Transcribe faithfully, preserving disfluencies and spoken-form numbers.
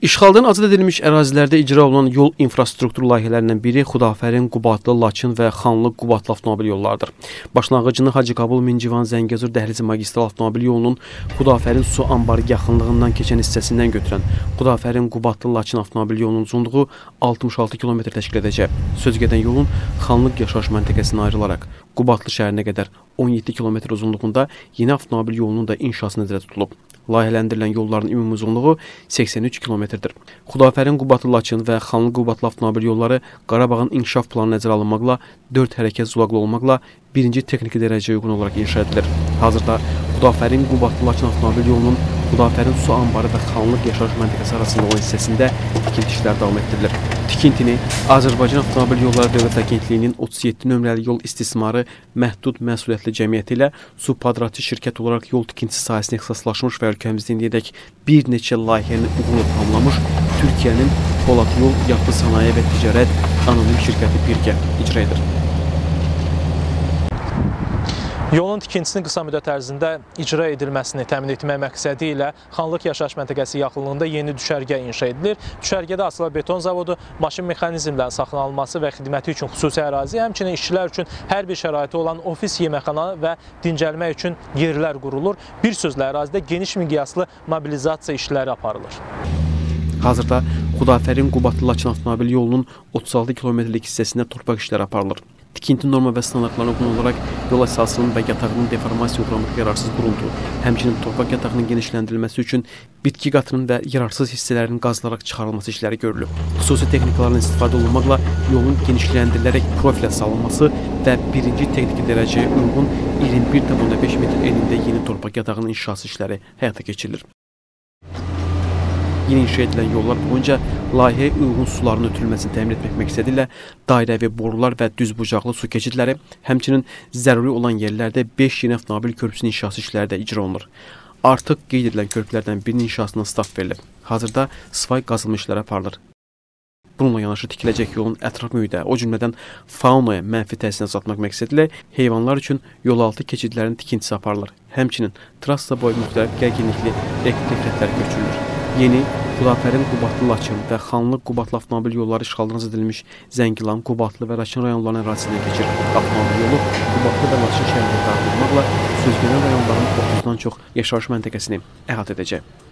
İşğaldan azad edilmiş ərazilərdə icra olunan yol infrastruktur layihələrindən biri Xudafərin, Qubadlı, Laçın və Xanlı Qubadlı avtomobil yollarıdır. Başlanğıcını Hacıqabul, Mincivan, Zəngəzur dəhlizi magistral avtomobil yolunun Xudafərin su anbarı yaxınlığından keçən hissəsindən götürən Xudafərin, Qubadlı, Laçın avtomobil yolunun uzunluğu altmış altı kilometr təşkil edəcək. Sözügedən yolun Xanlıq yaşayış məntəqəsinə ayrılaraq Qubadlı şəhərinə qədər on yeddi kilometr uzunluğunda yeni avtomobil yolunun da inşası nəzərdə tutulub. Layihələndirilən yolların ümumi uzunluğu səksən üç kilometrdir. Xudafərin, Qubadlı, Laçın və Xanlı Qubadlı avtomobil yolları Qarabağın inkişaf planı nəzərə alınmaqla dörd hərəkət zolaqlı olmaqla birinci texniki dərəcəyə uyğun olaraq inşa edilir. Hazırda Xudafərin, Qubadlı, Laçın avtomobil yolunun Xudafərin su anbarı və Xanlıq yaşayış məntəqəsi arasında olan hissəsində tikinti işləri davam etdirilir. Tikintini Azərbaycan Avtomobil Yolları Dövlət Agentliyinin otuz yeddi nömrəli yol istismarı məhdud məsuliyyətli cəmiyyəti ilə su padratçı şirkət olaraq yol tikintisi sahəsində ixtisaslaşmış və ölkəmizdə indiyədək bir neçə layihəni uğurla tamamlamış Türkiyənin Polat Yol Yapı Sənaye və Ticarət Anonim Şirkəti birgə icra edir. Yolun tikintisinin qısa müddət ərzində icra edilməsini təmin etmək məqsədi ilə Xanlıq yaşayış məntəqəsi yaxınlığında yeni düşərgə inşa edilir. Düşərgədə asılı beton zavodu, maşın mexanizmlərin saxlanılması və xidməti üçün xüsusi ərazi, həmçinin işçilər üçün hər bir şəraiti olan ofis, yeməkxana və dincəlmək üçün yerlər qurulur. Bir sözlə ərazidə geniş miqyaslı mobilizasiya işləri aparılır. Hazırda Xudafərin, Qubadlı, Laçın avtomobil yolunun otuz altı kilometrlik hissəsində torpaq işləri aparılır. Tikinti norma və standartlarına uyğun olaraq yol əsasının və yatağının deformasiya uğraması yararsız quruldu. Həmçinin torpaq yatağının genişləndirilməsi üçün bitki qatının və yararsız hissələrinin qazılaraq çıxarılması işləri görülüb. Xüsusi texnikaların istifadə olunmaqla yolun genişləndirilərək profilə salınması və birinci texniki dərəcəyə uyğun iyirmi bir nöqtə beş metr enində yeni torpaq yatağının inşası işləri həyata keçirilir. Yeni inşa edilən yollar boyunca layihəyə uyğun suların ötürülməsini təmin etmək məqsədi ilə dairəvi borular və düzbucaqlı su keçidləri, həmçinin zəruri olan yerlərdə beş yeni avtomobil körpüsünün inşası işləri də icra olunur. Artıq qeyd edilən körpülərdən birinin inşasına start verilib. Hazırda svay qazılma işləri aparılır. Bununla yanaşı tikiləcək yolun ətraf mühitə, o cümlədən faunaya mənfi təsirini azaltmaq məqsədi ilə heyvanlar üçün yolaltı keçidlərin tikintisi aparılır. Həmçinin trassa boyu müxtəlif gərginlikli elektrik xəttləri köçürülür. Yeni Xudafərin, Qubadlı, Laçın və Xanlı Qubadlı avtomobil yolları işğaldan azad edilmiş Zəngilan, Qubadlı və Laçın rayonlarının ərazisindən keçir. Avtomobil yolu Qubadlı və Laçın şəhərində daxil olmaqla sözgünən rayonların otuzdan çox yaşayış məntəqəsini əhatə edəcək.